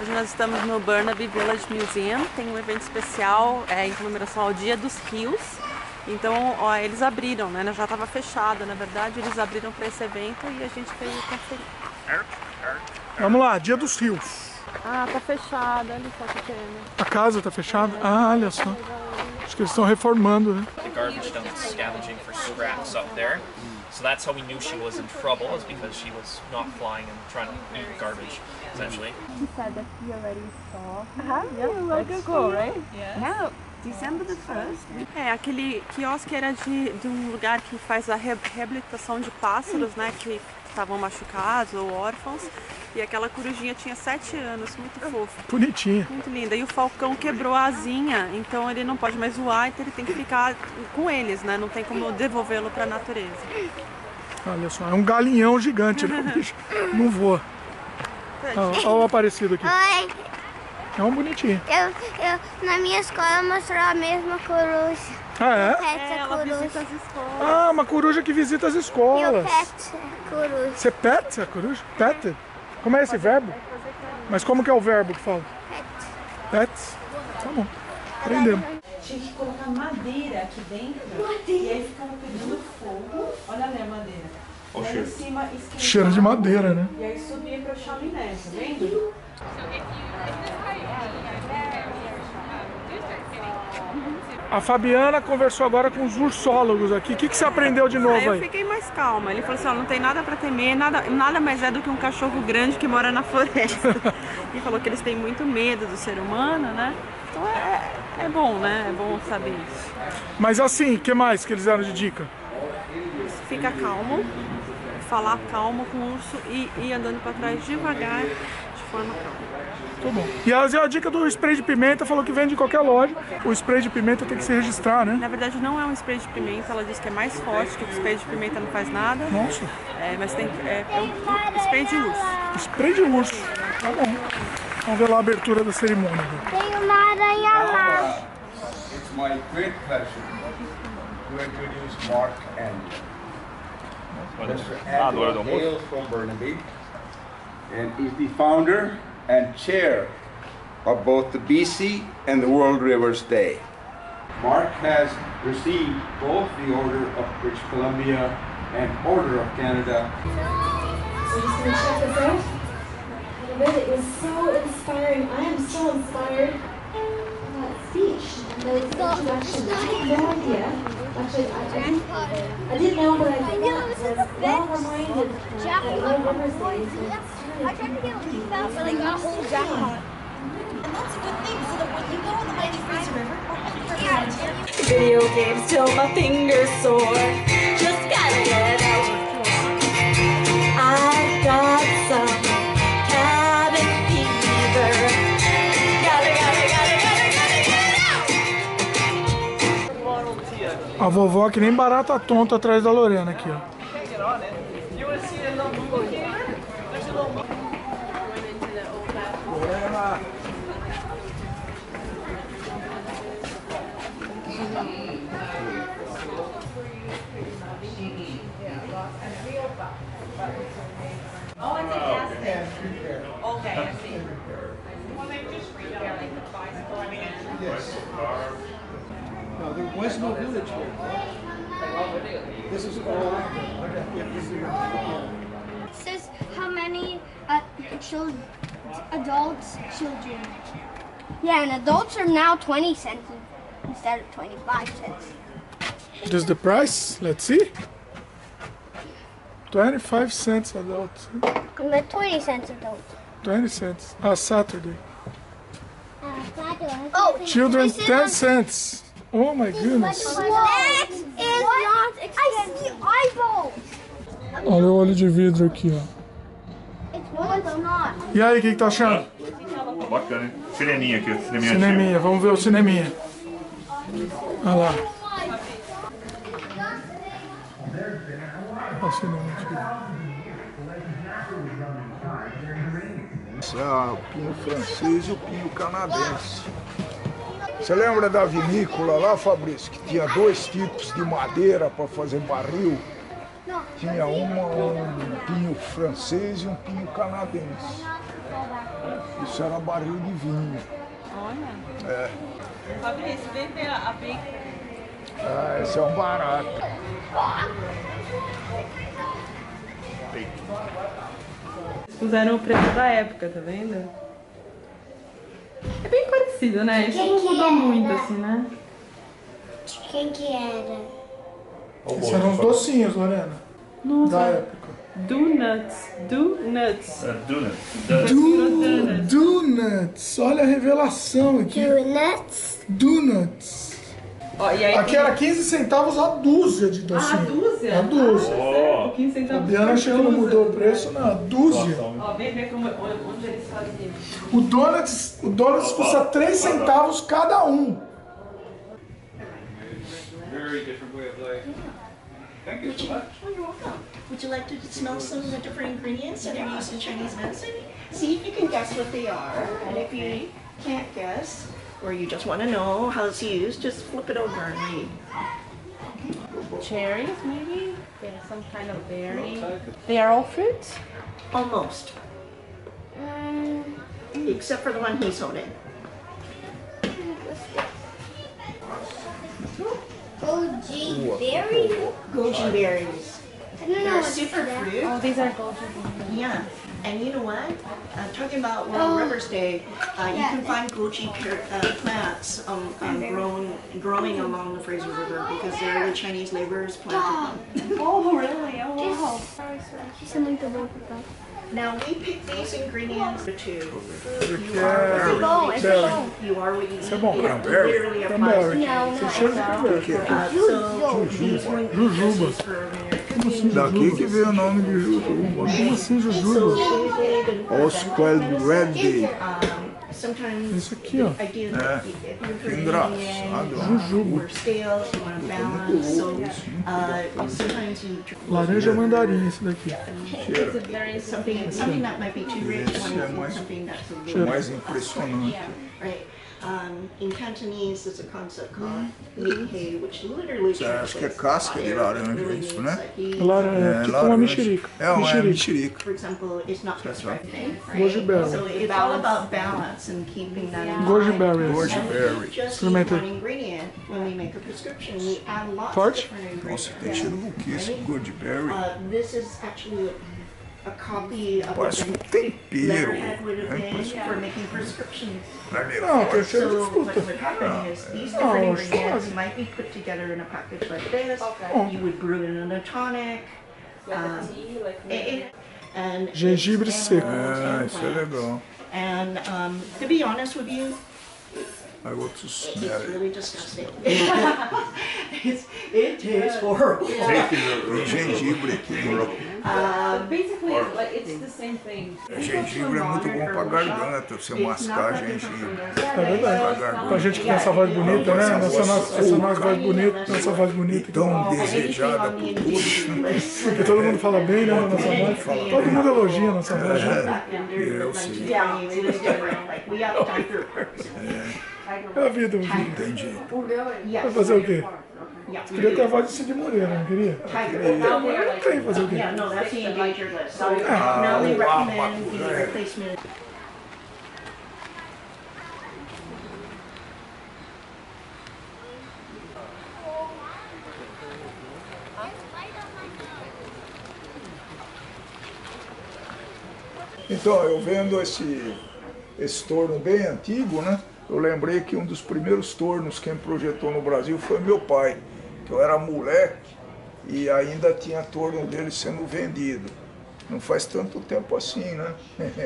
Hoje nós estamos no Burnaby Village Museum, tem um evento especial em comemoração ao Dia dos Rios. Então, ó, eles abriram, né? Já estava fechado, na verdade, eles abriram para esse evento e a gente veio conferir. Vamos lá, Dia dos Rios. Ah, tá fechada, olha só que pena. A casa tá fechada? Ah, olha só. Acho que eles estão reformando, né? The garbage dump scavenging for scraps up there. So that's how we knew she was in trouble, is because she was not flying and trying to eat garbage, essentially. He said that he already saw. Yeah, that's cool, right? Yeah. December the 1st. Aquele quiosque era de um lugar que faz a reabilitação de pássaros, né, que estavam machucados ou órfãos. E aquela corujinha tinha 7 anos, muito fofa. Bonitinha. Muito linda. E o falcão quebrou a asinha, então ele não pode mais voar, então ele tem que ficar com eles, né? Não tem como devolvê-lo para a natureza. Olha só, é um galinhão gigante, né? O bicho não voa. Olha o aparecido aqui. Oi. É um bonitinho. Na minha escola eu mostrou a mesma coruja. Ah, é? Ela visita as escolas. Ah, uma coruja que visita as E o escolas. pet coruja. Você pet a coruja? Pet? Como é esse verbo? Mas como que é o verbo que fala? Pet. Tá bom. Aprendemos. Tinha que colocar madeira aqui dentro. E aí ficava pegando fogo. Olha ali a madeira. Olha o e aí cheiro. em cima esquentava. Cheiro de madeira, né? E aí subia para o chaminé, tá vendo? A Fabiana conversou agora com os ursólogos aqui. O que você aprendeu de novo Aí eu aí? fiquei mais calma. Ele falou assim, ó, não tem nada pra temer, nada mais é do que um cachorro grande que mora na floresta. E falou que eles têm muito medo do ser humano, né? Então é bom, né? É bom saber isso. Mas assim, o que mais que eles deram de dica? Fica calmo, falar calmo com o urso e ir andando pra trás devagar, de forma calma. Tá bom. E a dica do spray de pimenta falou que vende em qualquer loja. O spray de pimenta tem que se registrar, né? Na verdade não é um spray de pimenta, ela diz que é mais forte, que o spray de pimenta não faz nada. Nossa. Mas tem um spray de urso. Spray de urso. Tá bom. Vamos ver lá a abertura da cerimônia. Tem uma aranha lá. It's my great pleasure to introduce Mark Andrew. Mr. Andrew hails from Burnaby and is the founder and chair of both the BC and the World Rivers Day. Mark has received both the Order of British Columbia and Order of Canada. So just gonna check this out. I read it was so inspiring. I am so inspired. That speech, the introduction. I had no idea. Actually, I didn't know, but I was well reminded that World Rivers Day. I tried to get a leaf out, but I got a whole jacket on. And that's a good thing, so that when you go in the Mighty Fraser River, or Video games till my fingers sore. Just gotta get out. I got some cabin fever. Gotta get out. A vovó que nem barata tonta atrás da Lorena aqui, ó. Oh, it's a gas station. Okay, I see. Well, they just read out like the bicycle. I mean, Yes. No, there was no village here. This is all. It says how many adults, children. Yeah, and adults are now 20 cents instead of 25 cents. This is the price? Let's see. 25 cents adult. But 20 cents adult. 20 cents. Ah, Saturday. Oh, Children, this is 10 cents. Oh my goodness. That is not expensive. I see eyeballs. Olha o olho de vidro aqui, ó. It's not. E aí, o que tá achando? Bacana, hein? Cineminha aqui, cineminha. Cineminha, vamos ver o cineminha. Olha lá. Olha o cineminha aqui. Esse é o pinho francês e o pinho canadense. Você lembra da vinícola lá, Fabrício, que tinha 2 tipos de madeira para fazer barril? Tinha um pinho francês e um pinho canadense. Isso era barril de vinho. Olha. É. Fabrício, vem ver a bacon. Ah, esse é um barato. Puseram o preço da época, tá vendo? É bem parecido, né? Isso não mudou muito, assim, né? Quem que era? Esses eram os docinhos, Lorena. Nossa. Da época. Donuts. Donuts. Donuts. Olha a revelação aqui. Donuts? Donuts. Ó, e aí Aqui era 15 centavos a dúzia de docinho. a dúzia? A dúzia. Oh. 15 centavos. A Diana acha que não mudou o preço, não. A dúzia. Ó, vem ver onde eles faziam. O Donuts custa 3 centavos cada um. Very different way of life. Thank you so much. Oh, you're welcome. Would you like to smell some of the different ingredients that are used in Chinese medicine? See if you can guess what they are. And if you can't guess, or you just want to know how it's used, just flip it over and read. Cherries, maybe? There's some kind of berry. They are all fruits? Almost. Except for the one he's holding. Goji berry? Goji berries. I don't know They're a what's super that. fruit. Oh, these are goji berries. Yeah. And you know what? Talking about World Rivers Day, you can find goji plants growing along the Fraser River because they're the Chinese laborers planted them. Oh, really? Oh, wow. Isso é muito bom, papai. Now we pick these ingredients to Aqui é berry. you are what you eat. Isso é bom, It cranberry. literally Cranberry. applies to Tem cheiro de cranberry. so these one Jujuba. is for American. Daqui que veio o nome de Jujuba. Como assim, Jujuba? Oswald Reddy. Sometimes Isso aqui, ó. I do that if you're Que putting engraçado. Jujuba. or scales, you want to balance. So sometimes you Laranja mandarim, esse daqui. something that might be too rich, Esse you é want mais, something that's a little mais impressionante. right. In Cantonese, there's a concept called Nikkei, which literally Acho que é casca de laranja isso, né? Laranja, tipo uma mexerica. É uma mexerica. For example, it's not just right thing, Goji right? berry. So it's all about balance and keeping that in Goji mind. berries. Goji And we berry. just Experimenta. use one ingredient when we make a prescription. We add lots of Forte? different ingredients. Nossa, tem cheiro pouquíssimo. Goji berry. This is actually a copy of Parece what um the tempero. letterhead would have been for making prescriptions. Não, tem cheiro de So what fruta. would happen is these Oh, different it's ingredients fine. might be put together in a package like this. Oh. You would brew it in a tonic. And Gengibre it's seco. animals Isso é and legal. plants. And to be honest with you, I want to smell it's it. really disgusting. It tastes horrible. Tem gengibre aqui. Basically, like, it's the same thing. Gengibre é muito bom pra garganta, você mascar gengibre. É verdade. Pra gente que tem essa voz bonita, né? Essa nossa voz bonita, nossa voz bonita. Tão desejada por todos. Porque todo mundo fala bem, né? Na nossa voz. Todo mundo elogia a nossa voz. Né? Eu sei. É a vida, meu filho. Entendi. Vai fazer o quê? Você queria ter a voz de Cid Moreira, não queria? Não tem fazer o quê? Yeah, no, that's the endangered list. So now we recommend the replacement. Então, eu vendo esse torno bem antigo, né? Eu lembrei que um dos primeiros tornos quem projetou no Brasil foi meu pai. Eu era moleque e ainda tinha torno dele sendo vendido. Não faz tanto tempo assim, né?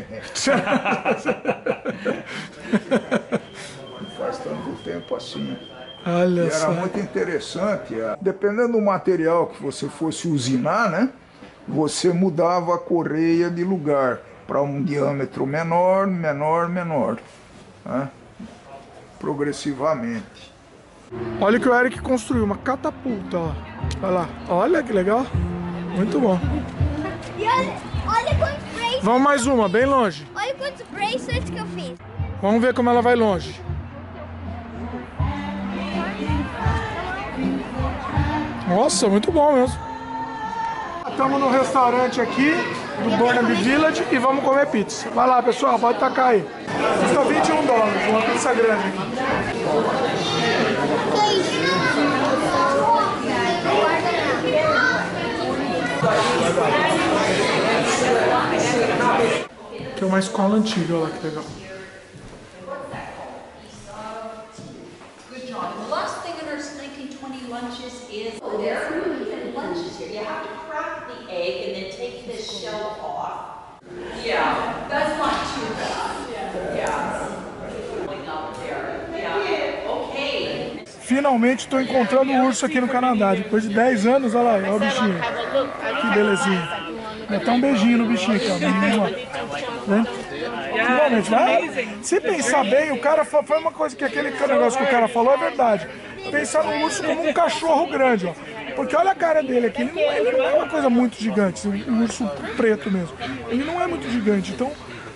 Não faz tanto tempo assim. Olha E era só. muito interessante. Dependendo do material que você fosse usinar, né? Você mudava a correia de lugar para um diâmetro menor, menor, menor. Né? Progressivamente. Olha o que o Eric construiu, uma catapulta, ó. Olha lá, olha que legal. Muito bom. E olha quantos bracelets. Vamos mais uma, bem longe. Olha quantos bracelets que eu fiz. Vamos ver como ela vai longe. Nossa, muito bom mesmo. Estamos no restaurante aqui. do Burnaby Village e vamos comer pizza. Vai lá, pessoal, pode tacar aí. Custa $21, uma pizza grande aqui. Aqui é uma escola antiga, olha lá que legal. The last thing in our 1920 lunches is there are lunches here. You have to crack the egg and then take the shell off. Yeah, that's not too bad. Yeah. Up there. Yeah. Okay. Finalmente estou encontrando um urso aqui no Canadá. Depois de 10 anos, olha lá, olha o bichinho. Que belezinha. Dá até um beijinho no bichinho aqui, ó. Né? Finalmente, né? Se pensar bem, o cara foi uma coisa que aquele negócio que o cara falou é verdade. Pensar no urso como um cachorro grande, ó. Porque olha a cara dele aqui, ele não é uma coisa muito gigante, um urso preto mesmo. Ele não é muito gigante, então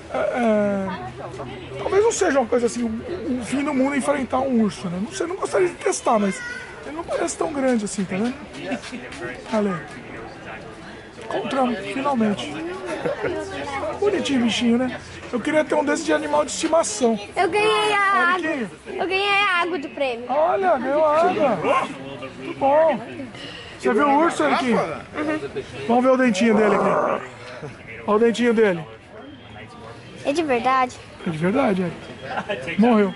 talvez não seja uma coisa assim, o fim do mundo enfrentar um urso, né? Não sei, não gostaria de testar, mas ele não parece tão grande assim, tá vendo? Olha aí. Encontramos, finalmente. Bonitinho bichinho, né? Eu queria ter um desse de animal de estimação. Eu ganhei a água. Eu ganhei a água do prêmio. Olha, ganhou água. Muito bom. Você viu o urso, Eriquinho? Vamos ver o dentinho dele aqui. Olha o dentinho dele. É de verdade? É de verdade, Eric. Morreu.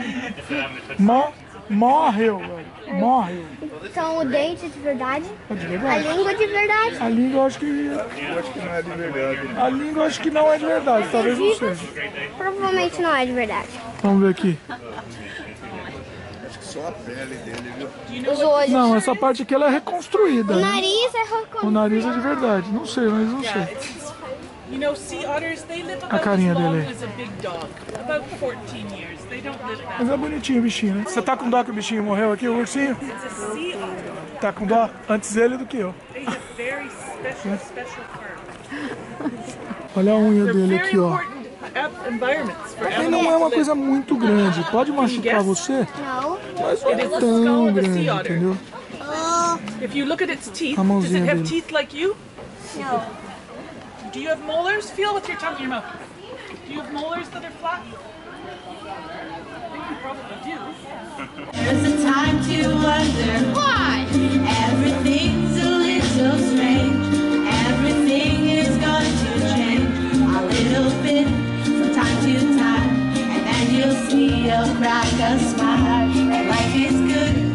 Morreu, velho. Morreu. Então o dente é de verdade? É de verdade. A língua é de verdade? A língua eu acho que não é de verdade. A língua eu acho que não é de verdade, talvez não seja. Provavelmente não é de verdade. Vamos ver aqui. Acho que só a pele dele, viu? Os olhos. Não, essa parte aqui ela é reconstruída. O né? nariz é reconstruído. O nariz é de verdade. Não sei, mas não sei. You know, sea otters, they live A about carinha as long dele. as a big dog. About 14 years. They don't live that Mas é bonitinho o bichinho, né? Você tá com dó que o bichinho morreu aqui, o ursinho? long. It's a sea otter. Tá com dó? Antes ele do que eu. They have very special fur. Olha a unha They're dele very aqui, ó. important environments for Ele animals não é to uma live. coisa muito grande. Pode machucar guess? você, Não. mas não It é is the skull tão of a grande, sea otter. entendeu? If you look at its teeth, A does mãozinha it have dele. teeth like you? Não. Do you have molars? Feel with your tongue in your mouth. Do you have molars that are flat? I think you probably do. There's a time to wonder why everything's a little strange. Everything is going to change a little bit from time to time, and then you'll see a crack a smile, and life is good.